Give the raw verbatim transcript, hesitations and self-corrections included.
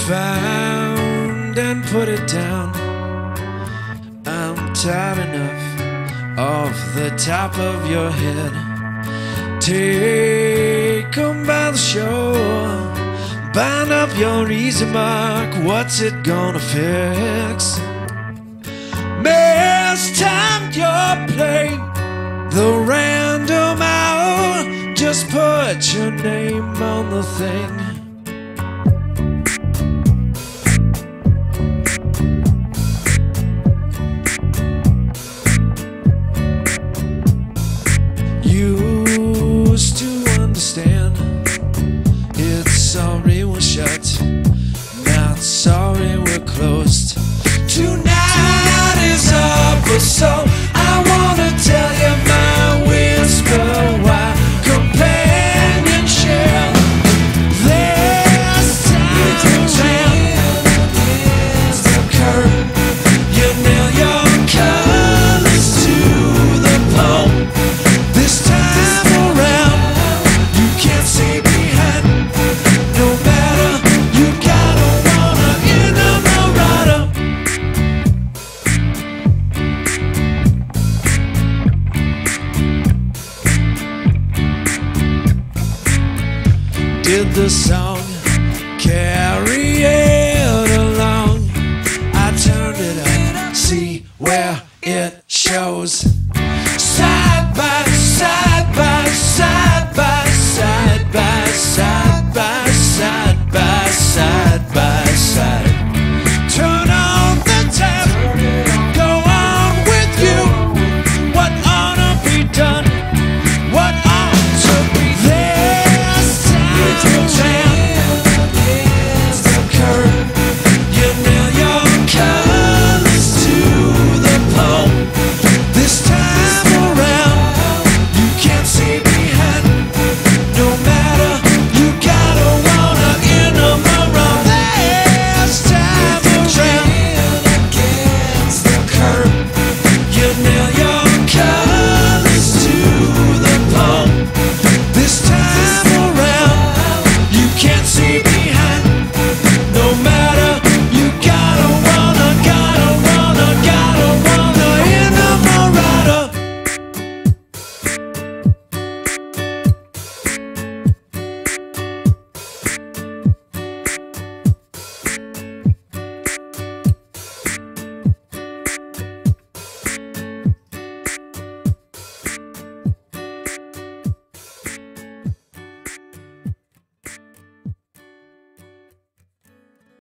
found and put it down. I'm tired enough of the top of your head. Take 'em by the shore, bind up your easy mark. What's it gonna fix? Mistimed your play, the random hour. Just put your name on the thing. Used to understand. It's sorry we're shut, not sorry we're closed. Tonight is up, so I wanna tell you my whisper why. Companionship, this time is the curtain. You nail your colors to the pole. This time around, you can't see behind. No matter, you gotta wanna end up the rider. Did the song